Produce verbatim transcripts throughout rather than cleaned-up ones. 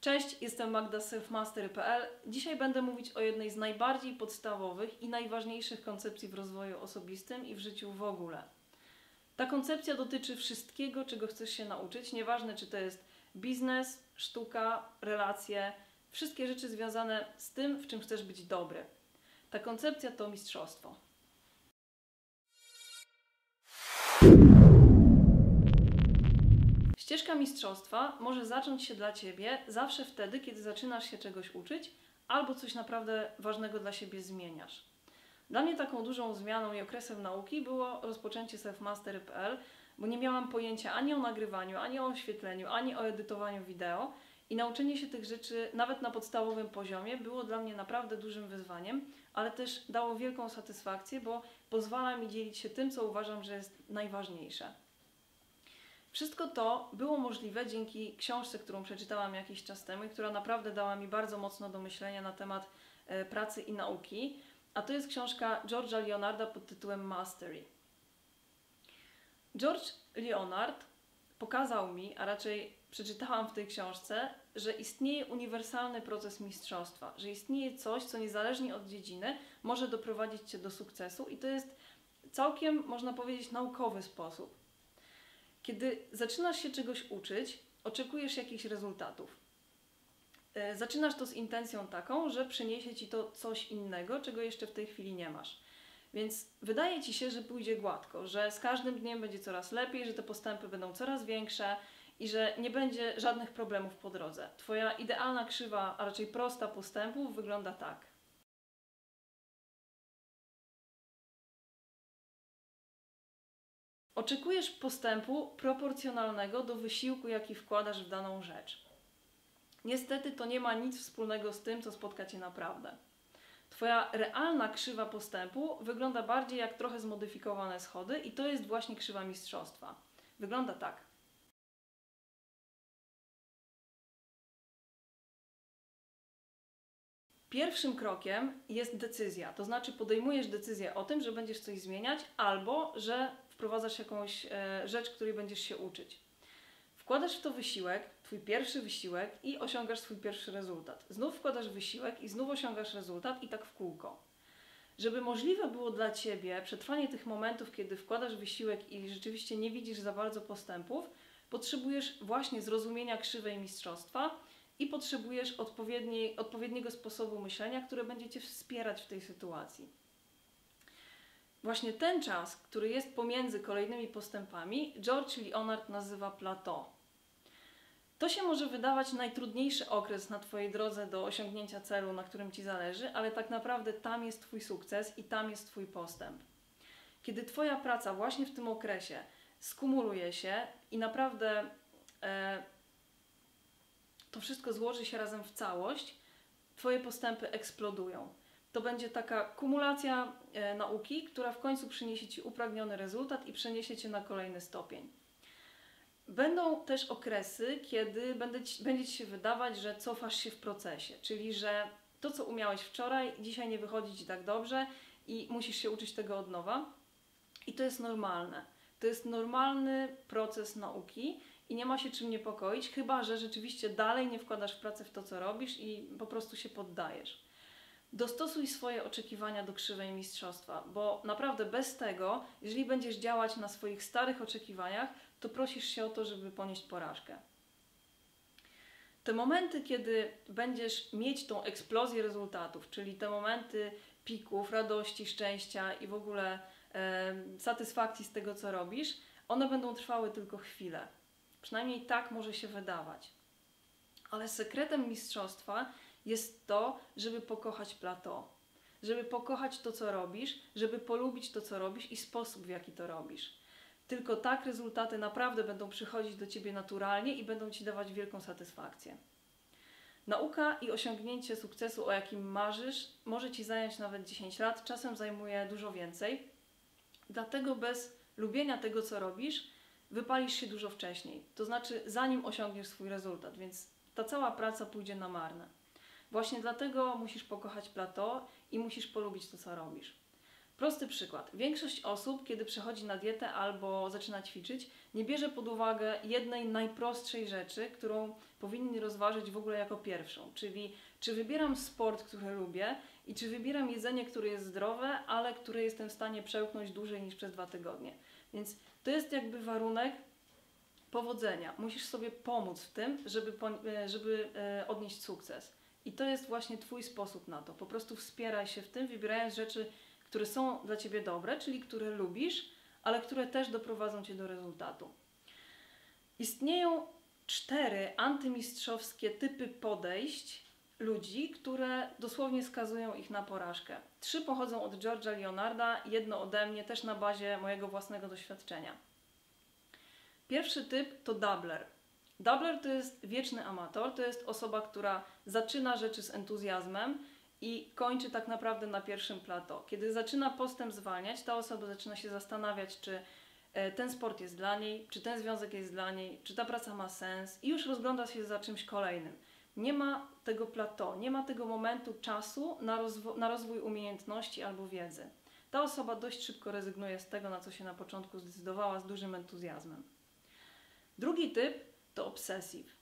Cześć, jestem Magda z selfmastery kropka p l. Dzisiaj będę mówić o jednej z najbardziej podstawowych i najważniejszych koncepcji w rozwoju osobistym i w życiu w ogóle. Ta koncepcja dotyczy wszystkiego, czego chcesz się nauczyć, nieważne czy to jest biznes, sztuka, relacje, wszystkie rzeczy związane z tym, w czym chcesz być dobry. Ta koncepcja to mistrzostwo. Ścieżka mistrzostwa może zacząć się dla Ciebie zawsze wtedy, kiedy zaczynasz się czegoś uczyć albo coś naprawdę ważnego dla siebie zmieniasz. Dla mnie taką dużą zmianą i okresem nauki było rozpoczęcie selfmastery kropka p l, bo nie miałam pojęcia ani o nagrywaniu, ani o oświetleniu, ani o edytowaniu wideo i nauczenie się tych rzeczy nawet na podstawowym poziomie było dla mnie naprawdę dużym wyzwaniem, ale też dało wielką satysfakcję, bo pozwala mi dzielić się tym, co uważam, że jest najważniejsze. Wszystko to było możliwe dzięki książce, którą przeczytałam jakiś czas temu i która naprawdę dała mi bardzo mocno do myślenia na temat e, pracy i nauki, a to jest książka George'a Leonarda pod tytułem Mastery. George Leonard pokazał mi, a raczej przeczytałam w tej książce, że istnieje uniwersalny proces mistrzostwa, że istnieje coś, co niezależnie od dziedziny może doprowadzić Cię do sukcesu i to jest całkiem, można powiedzieć, naukowy sposób. Kiedy zaczynasz się czegoś uczyć, oczekujesz jakichś rezultatów. Zaczynasz to z intencją taką, że przyniesie Ci to coś innego, czego jeszcze w tej chwili nie masz. Więc wydaje Ci się, że pójdzie gładko, że z każdym dniem będzie coraz lepiej, że te postępy będą coraz większe i że nie będzie żadnych problemów po drodze. Twoja idealna krzywa, a raczej prosta postępów wygląda tak. Oczekujesz postępu proporcjonalnego do wysiłku, jaki wkładasz w daną rzecz. Niestety to nie ma nic wspólnego z tym, co spotka Cię naprawdę. Twoja realna krzywa postępu wygląda bardziej jak trochę zmodyfikowane schody i to jest właśnie krzywa mistrzostwa. Wygląda tak. Pierwszym krokiem jest decyzja, to znaczy podejmujesz decyzję o tym, że będziesz coś zmieniać albo że wprowadzasz jakąś e, rzecz, której będziesz się uczyć. Wkładasz w to wysiłek, twój pierwszy wysiłek i osiągasz swój pierwszy rezultat. Znów wkładasz wysiłek i znów osiągasz rezultat i tak w kółko. Żeby możliwe było dla Ciebie przetrwanie tych momentów, kiedy wkładasz wysiłek i rzeczywiście nie widzisz za bardzo postępów, potrzebujesz właśnie zrozumienia krzywej mistrzostwa i potrzebujesz odpowiedniej, odpowiedniego sposobu myślenia, które będzie Cię wspierać w tej sytuacji. Właśnie ten czas, który jest pomiędzy kolejnymi postępami, George Leonard nazywa plateau. To się może wydawać najtrudniejszy okres na Twojej drodze do osiągnięcia celu, na którym Ci zależy, ale tak naprawdę tam jest Twój sukces i tam jest Twój postęp. Kiedy Twoja praca właśnie w tym okresie skumuluje się i naprawdę e, to wszystko złoży się razem w całość, Twoje postępy eksplodują. To będzie taka kumulacja e, nauki, która w końcu przyniesie Ci upragniony rezultat i przeniesie Cię na kolejny stopień. Będą też okresy, kiedy będzie ci, będzie Ci się wydawać, że cofasz się w procesie, czyli że to, co umiałeś wczoraj, dzisiaj nie wychodzi Ci tak dobrze i musisz się uczyć tego od nowa. I to jest normalne. To jest normalny proces nauki i nie ma się czym niepokoić, chyba że rzeczywiście dalej nie wkładasz w pracę w to, co robisz i po prostu się poddajesz. Dostosuj swoje oczekiwania do krzywej mistrzostwa, bo naprawdę bez tego, jeżeli będziesz działać na swoich starych oczekiwaniach, to prosisz się o to, żeby ponieść porażkę. Te momenty, kiedy będziesz mieć tą eksplozję rezultatów, czyli te momenty pików, radości, szczęścia i w ogóle e, satysfakcji z tego, co robisz, one będą trwały tylko chwilę. Przynajmniej tak może się wydawać. Ale sekretem mistrzostwa jest to, żeby pokochać plateau, żeby pokochać to, co robisz, żeby polubić to, co robisz i sposób, w jaki to robisz. Tylko tak rezultaty naprawdę będą przychodzić do Ciebie naturalnie i będą Ci dawać wielką satysfakcję. Nauka i osiągnięcie sukcesu, o jakim marzysz, może Ci zająć nawet dziesięć lat, czasem zajmuje dużo więcej. Dlatego bez lubienia tego, co robisz, wypalisz się dużo wcześniej. To znaczy, zanim osiągniesz swój rezultat, więc ta cała praca pójdzie na marne. Właśnie dlatego musisz pokochać plateau i musisz polubić to, co robisz. Prosty przykład. Większość osób, kiedy przechodzi na dietę albo zaczyna ćwiczyć, nie bierze pod uwagę jednej najprostszej rzeczy, którą powinni rozważyć w ogóle jako pierwszą, czyli czy wybieram sport, który lubię i czy wybieram jedzenie, które jest zdrowe, ale które jestem w stanie przełknąć dłużej niż przez dwa tygodnie. Więc to jest jakby warunek powodzenia. Musisz sobie pomóc w tym, żeby, żeby odnieść sukces. I to jest właśnie Twój sposób na to. Po prostu wspieraj się w tym, wybierając rzeczy, które są dla Ciebie dobre, czyli które lubisz, ale które też doprowadzą Cię do rezultatu. Istnieją cztery antymistrzowskie typy podejść ludzi, które dosłownie skazują ich na porażkę. Trzy pochodzą od George'a Leonarda, jedno ode mnie, też na bazie mojego własnego doświadczenia. Pierwszy typ to dabbler. Dabbler to jest wieczny amator, to jest osoba, która zaczyna rzeczy z entuzjazmem i kończy tak naprawdę na pierwszym plateau. Kiedy zaczyna postęp zwalniać, ta osoba zaczyna się zastanawiać, czy ten sport jest dla niej, czy ten związek jest dla niej, czy ta praca ma sens i już rozgląda się za czymś kolejnym. Nie ma tego plateau, nie ma tego momentu czasu na, rozwo- na rozwój umiejętności albo wiedzy. Ta osoba dość szybko rezygnuje z tego, na co się na początku zdecydowała z dużym entuzjazmem. Drugi typ to obsessive.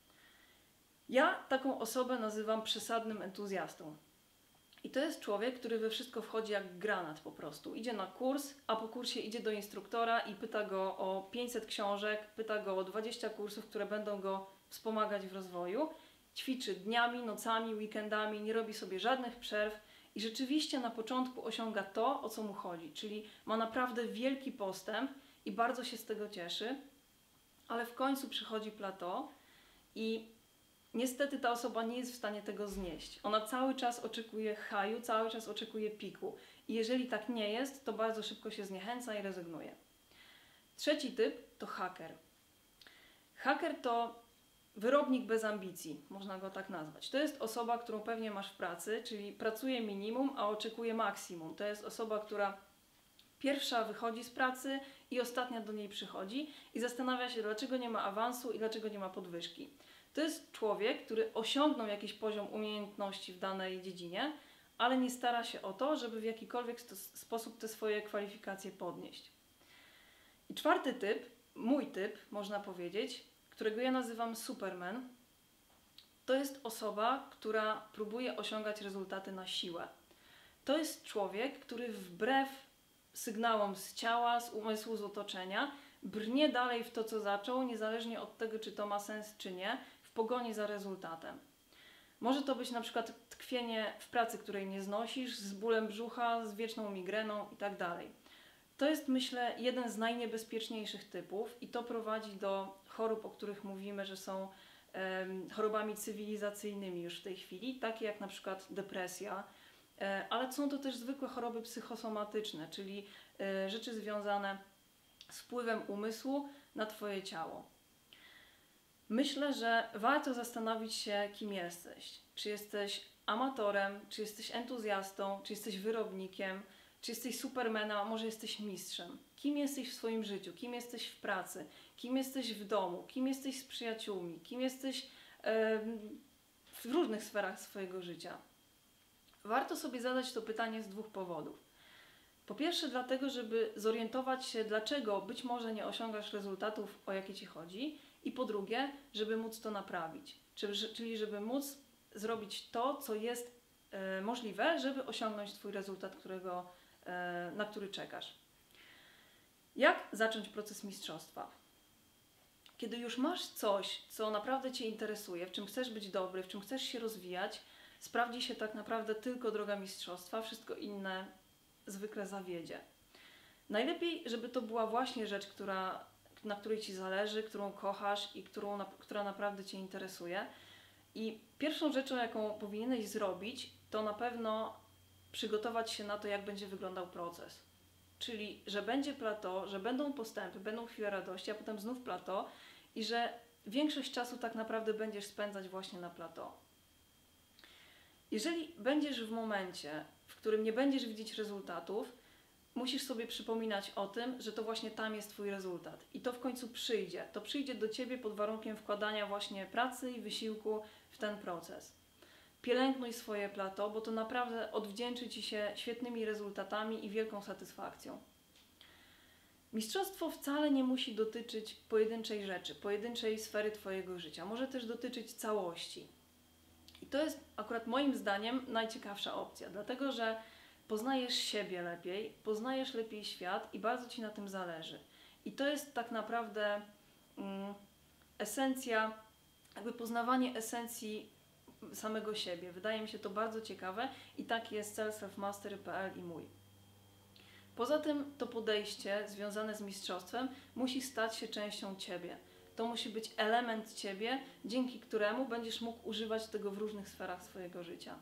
Ja taką osobę nazywam przesadnym entuzjastą. I to jest człowiek, który we wszystko wchodzi jak granat po prostu. Idzie na kurs, a po kursie idzie do instruktora i pyta go o pięćset książek, pyta go o dwadzieścia kursów, które będą go wspomagać w rozwoju. Ćwiczy dniami, nocami, weekendami, nie robi sobie żadnych przerw i rzeczywiście na początku osiąga to, o co mu chodzi. Czyli ma naprawdę wielki postęp i bardzo się z tego cieszy, ale w końcu przychodzi plateau i niestety ta osoba nie jest w stanie tego znieść. Ona cały czas oczekuje haju, cały czas oczekuje piku. I jeżeli tak nie jest, to bardzo szybko się zniechęca i rezygnuje. Trzeci typ to haker. Haker to wyrobnik bez ambicji, można go tak nazwać. To jest osoba, którą pewnie masz w pracy, czyli pracuje minimum, a oczekuje maksimum. To jest osoba, która pierwsza wychodzi z pracy i ostatnia do niej przychodzi i zastanawia się, dlaczego nie ma awansu i dlaczego nie ma podwyżki. To jest człowiek, który osiągnął jakiś poziom umiejętności w danej dziedzinie, ale nie stara się o to, żeby w jakikolwiek sposób te swoje kwalifikacje podnieść. I czwarty typ, mój typ, można powiedzieć, którego ja nazywam Superman, to jest osoba, która próbuje osiągać rezultaty na siłę. To jest człowiek, który wbrew sygnałom z ciała, z umysłu, z otoczenia, brnie dalej w to, co zaczął, niezależnie od tego, czy to ma sens, czy nie, w pogoni za rezultatem. Może to być na przykład tkwienie w pracy, której nie znosisz, z bólem brzucha, z wieczną migreną itd. To jest, myślę, jeden z najniebezpieczniejszych typów i to prowadzi do chorób, o których mówimy, że są um, chorobami cywilizacyjnymi już w tej chwili, takie jak na przykład depresja, e, ale są to też zwykłe choroby psychosomatyczne, czyli e, rzeczy związane z wpływem umysłu na Twoje ciało. Myślę, że warto zastanowić się, kim jesteś. Czy jesteś amatorem, czy jesteś entuzjastą, czy jesteś wyrobnikiem, czy jesteś supermenem, a może jesteś mistrzem. Kim jesteś w swoim życiu, kim jesteś w pracy, kim jesteś w domu, kim jesteś z przyjaciółmi, kim jesteś e, w różnych sferach swojego życia. Warto sobie zadać to pytanie z dwóch powodów. Po pierwsze dlatego, żeby zorientować się, dlaczego być może nie osiągasz rezultatów, o jakie Ci chodzi, i po drugie, żeby móc to naprawić, czyli żeby móc zrobić to, co jest e, możliwe, żeby osiągnąć Twój rezultat, którego, e, na który czekasz. Jak zacząć proces mistrzostwa? Kiedy już masz coś, co naprawdę Cię interesuje, w czym chcesz być dobry, w czym chcesz się rozwijać, sprawdzi się tak naprawdę tylko droga mistrzostwa, wszystko inne zwykle zawiedzie. Najlepiej, żeby to była właśnie rzecz, która, na której Ci zależy, którą kochasz i którą, która naprawdę Cię interesuje. I pierwszą rzeczą, jaką powinieneś zrobić, to na pewno przygotować się na to, jak będzie wyglądał proces. Czyli, że będzie plateau, że będą postępy, będą chwile radości, a potem znów plateau i że większość czasu tak naprawdę będziesz spędzać właśnie na plateau. Jeżeli będziesz w momencie, w którym nie będziesz widzieć rezultatów, musisz sobie przypominać o tym, że to właśnie tam jest Twój rezultat. I to w końcu przyjdzie. To przyjdzie do Ciebie pod warunkiem wkładania właśnie pracy i wysiłku w ten proces. pielęgnuj swoje plateau, bo to naprawdę odwdzięczy Ci się świetnymi rezultatami i wielką satysfakcją. Mistrzostwo wcale nie musi dotyczyć pojedynczej rzeczy, pojedynczej sfery Twojego życia. Może też dotyczyć całości. I to jest akurat moim zdaniem najciekawsza opcja, dlatego że poznajesz siebie lepiej, poznajesz lepiej świat i bardzo Ci na tym zależy. I to jest tak naprawdę mm, esencja, jakby poznawanie esencji samego siebie. Wydaje mi się to bardzo ciekawe i tak jest cel self mastery kropka p l i mój. Poza tym to podejście związane z mistrzostwem musi stać się częścią Ciebie. To musi być element Ciebie, dzięki któremu będziesz mógł używać tego w różnych sferach swojego życia.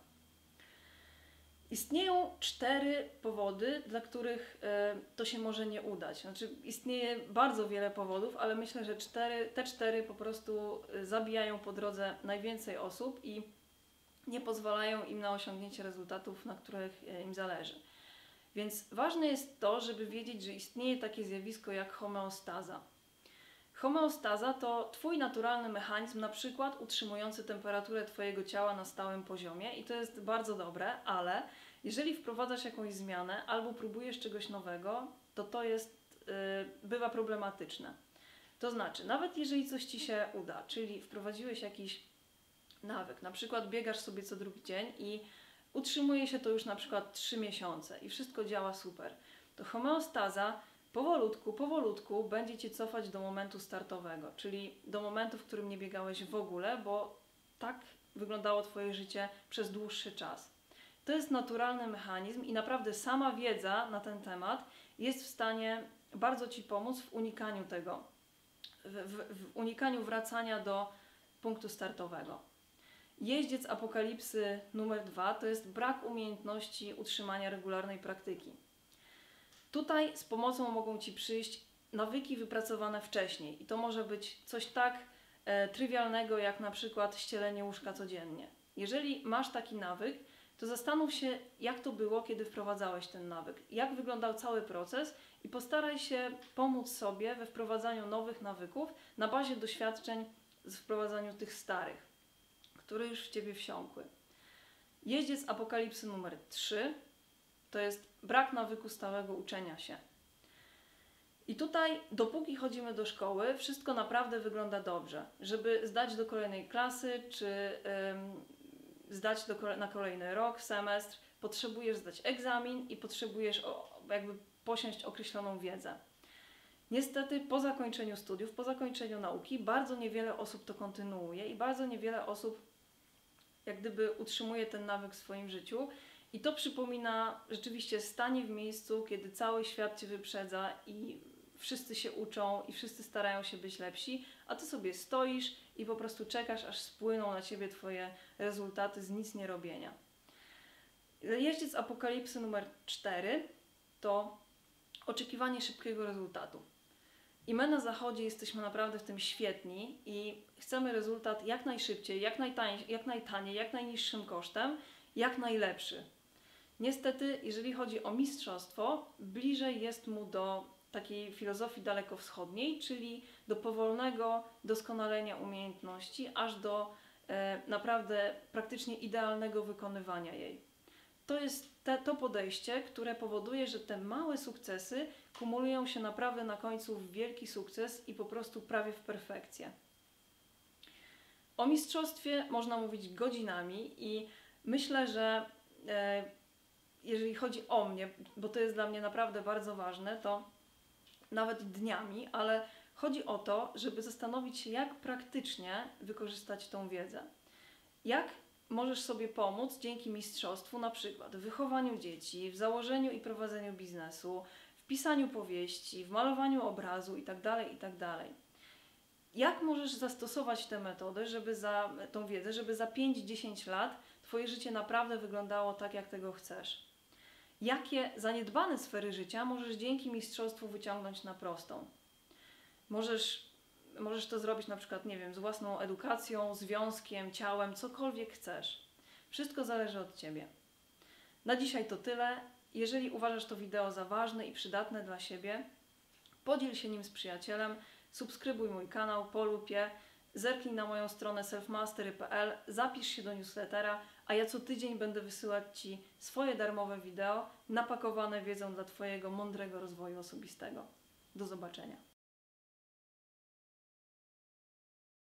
Istnieją cztery powody, dla których y, to się może nie udać. Znaczy, istnieje bardzo wiele powodów, ale myślę, że cztery, te cztery po prostu zabijają po drodze najwięcej osób i nie pozwalają im na osiągnięcie rezultatów, na których im zależy. Więc ważne jest to, żeby wiedzieć, że istnieje takie zjawisko jak homeostaza. Homeostaza to Twój naturalny mechanizm, na przykład utrzymujący temperaturę Twojego ciała na stałym poziomie i to jest bardzo dobre, ale jeżeli wprowadzasz jakąś zmianę albo próbujesz czegoś nowego, to to jest, yy, bywa problematyczne. To znaczy, nawet jeżeli coś Ci się uda, czyli wprowadziłeś jakiś nawyk, na przykład biegasz sobie co drugi dzień i utrzymuje się to już na przykład trzy miesiące i wszystko działa super, to homeostaza powolutku, powolutku będzie Cię cofać do momentu startowego, czyli do momentu, w którym nie biegałeś w ogóle, bo tak wyglądało Twoje życie przez dłuższy czas. To jest naturalny mechanizm i naprawdę sama wiedza na ten temat jest w stanie bardzo Ci pomóc w unikaniu tego, w, w, w unikaniu wracania do punktu startowego. Jeździec apokalipsy numer dwa to jest brak umiejętności utrzymania regularnej praktyki. Tutaj z pomocą mogą Ci przyjść nawyki wypracowane wcześniej i to może być coś tak e, trywialnego jak na przykład ścielenie łóżka codziennie. Jeżeli masz taki nawyk, to zastanów się, jak to było, kiedy wprowadzałeś ten nawyk, jak wyglądał cały proces i postaraj się pomóc sobie we wprowadzaniu nowych nawyków na bazie doświadczeń z wprowadzaniu tych starych, które już w Ciebie wsiąkły. Jeździec apokalipsy numer trzy to jest brak nawyku stałego uczenia się. I tutaj, dopóki chodzimy do szkoły, wszystko naprawdę wygląda dobrze. Żeby zdać do kolejnej klasy, czy ym, zdać do, na kolejny rok, semestr, potrzebujesz zdać egzamin i potrzebujesz o, jakby posiąść określoną wiedzę. Niestety po zakończeniu studiów, po zakończeniu nauki bardzo niewiele osób to kontynuuje i bardzo niewiele osób jak gdyby utrzymuje ten nawyk w swoim życiu i to przypomina rzeczywiście stanie w miejscu, kiedy cały świat Cię wyprzedza i wszyscy się uczą i wszyscy starają się być lepsi, a Ty sobie stoisz i po prostu czekasz, aż spłyną na Ciebie Twoje rezultaty z nic nie robienia. Jeździec apokalipsy numer cztery to oczekiwanie szybkiego rezultatu. I my na zachodzie jesteśmy naprawdę w tym świetni i chcemy rezultat jak najszybciej, jak najtaniej, jak najtaniej, jak najniższym kosztem, jak najlepszy. Niestety, jeżeli chodzi o mistrzostwo, bliżej jest mu do takiej filozofii dalekowschodniej, czyli do powolnego doskonalenia umiejętności, aż do e, naprawdę praktycznie idealnego wykonywania jej. To jest te, to podejście, które powoduje, że te małe sukcesy kumulują się naprawdę na końcu w wielki sukces i po prostu prawie w perfekcję. O mistrzostwie można mówić godzinami i myślę, że e, jeżeli chodzi o mnie, bo to jest dla mnie naprawdę bardzo ważne, to nawet dniami, ale chodzi o to, żeby zastanowić się, jak praktycznie wykorzystać tą wiedzę. Jak możesz sobie pomóc dzięki mistrzostwu, na przykład w wychowaniu dzieci, w założeniu i prowadzeniu biznesu, w pisaniu powieści, w malowaniu obrazu itd., itd. Jak możesz zastosować tę metodę, żeby za tą wiedzę, żeby za pięć do dziesięciu lat Twoje życie naprawdę wyglądało tak, jak tego chcesz? Jakie zaniedbane sfery życia możesz dzięki mistrzostwu wyciągnąć na prostą? Możesz Możesz to zrobić na przykład, nie wiem, z własną edukacją, związkiem, ciałem, cokolwiek chcesz. Wszystko zależy od Ciebie. Na dzisiaj to tyle. Jeżeli uważasz to wideo za ważne i przydatne dla siebie, podziel się nim z przyjacielem, subskrybuj mój kanał, polub je, zerknij na moją stronę selfmastery kropka p l, zapisz się do newslettera, a ja co tydzień będę wysyłać Ci swoje darmowe wideo napakowane wiedzą dla Twojego mądrego rozwoju osobistego. Do zobaczenia.